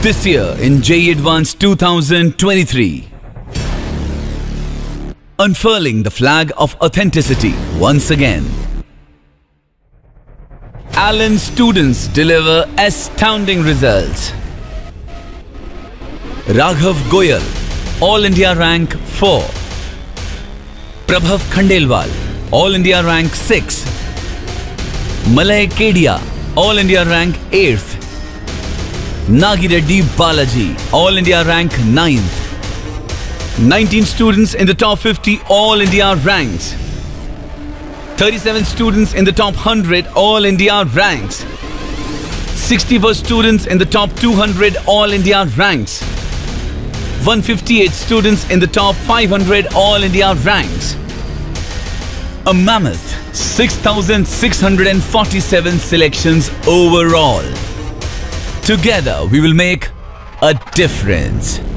This year in JEE Advanced 2023. Unfurling the flag of authenticity once again. ALLEN students deliver astounding results. Raghav Goyal, All India rank 4. Prabhav Khandelwal, All India rank 6. Malay Kedia, All India rank 8th. Nagireddy Balaaji, All India rank 9th. 19 students in the top 50 All India ranks. 37 students in the top 100 All India ranks. 64 students in the top 200 All India ranks. 158 students in the top 500 All India ranks. A mammoth 6,647 selections overall. Together we will make a difference.